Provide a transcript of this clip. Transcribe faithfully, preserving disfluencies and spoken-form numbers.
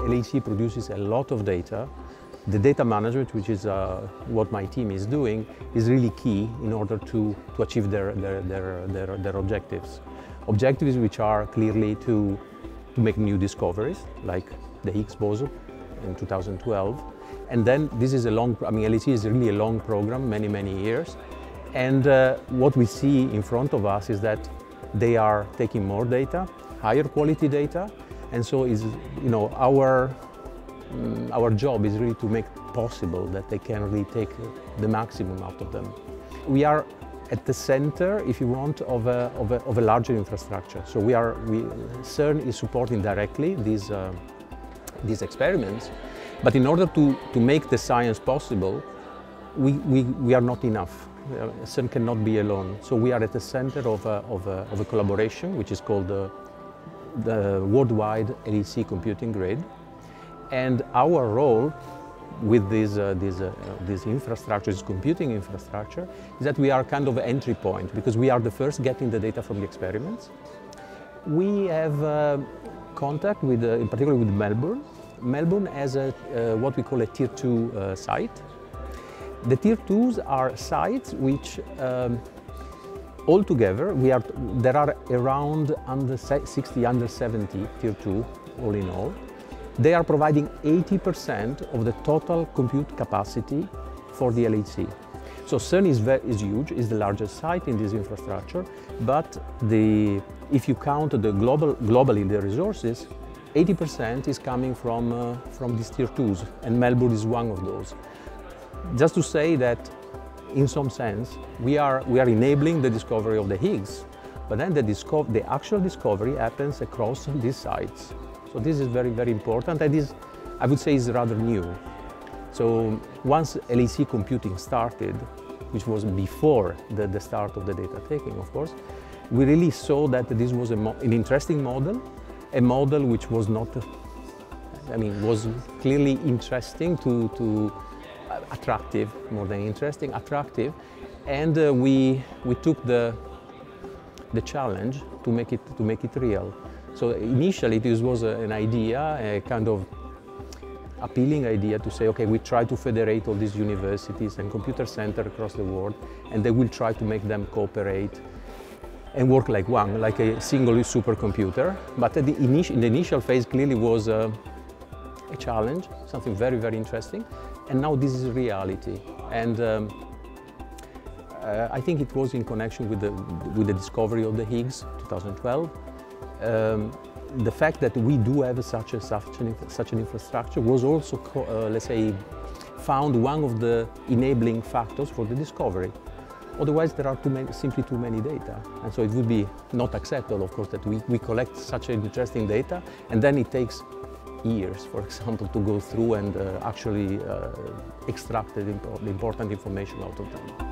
L H C produces a lot of data. The data management, which is uh, what my team is doing, is really key in order to, to achieve their, their, their, their, their objectives. Objectives which are clearly to, to make new discoveries, like the Higgs boson in two thousand twelve. And then this is a long, I mean, L H C is really a long program, many, many years. And uh, what we see in front of us is that they are taking more data, higher quality data. And so is, you know, our Um, our job is really to make possible that they can really take the maximum out of them. We are at the center, if you want, of a, of a, of a larger infrastructure. So we are, we, CERN is supporting directly these, uh, these experiments, but in order to, to make the science possible, we, we, we are not enough. Uh, CERN cannot be alone. So we are at the center of a, of a, of a collaboration, which is called the, the Worldwide L H C Computing Grid. And our role with this, uh, this, uh, this infrastructure, this computing infrastructure, is that we are kind of an entry point, because we are the first getting the data from the experiments. We have uh, contact with, uh, in particular with Melbourne. Melbourne has a, uh, what we call a tier two uh, site. The tier twos are sites which um, altogether, we are, there are around under sixty, under seventy tier two, all in all. They are providing eighty percent of the total compute capacity for the L H C. So CERN is, very, is huge, is the largest site in this infrastructure, but the, if you count the global, globally the resources, eighty percent is coming from, uh, from these tier twos, and Melbourne is one of those. Just to say that, in some sense, we are, we are enabling the discovery of the Higgs, but then the, disco the actual discovery happens across these sites. So this is very, very important, and is, I would say, is rather new. So once L H C computing started, which was before the, the start of the data taking, of course, we really saw that this was a mo an interesting model, a model which was not, I mean, was clearly interesting to, to uh, attractive, more than interesting, attractive, and uh, we, we took the, the challenge to make it, to make it real. So initially this was a, an idea, a kind of appealing idea to say, okay, we try to federate all these universities and computer centers across the world, and they will try to make them cooperate and work like one, like a single supercomputer. But at the initial, in the initial phase clearly was a, a challenge, something very, very interesting. And now this is reality. And um, uh, I think it was in connection with the, with the discovery of the Higgs, two thousand twelve. Um, the fact that we do have such, a, such, an, such an infrastructure was also, uh, let's say, found one of the enabling factors for the discovery. Otherwise, there are too many, simply too many data. And so it would be not acceptable, of course, that we, we collect such interesting data, and then it takes years, for example, to go through and uh, actually uh, extract the important information out of them.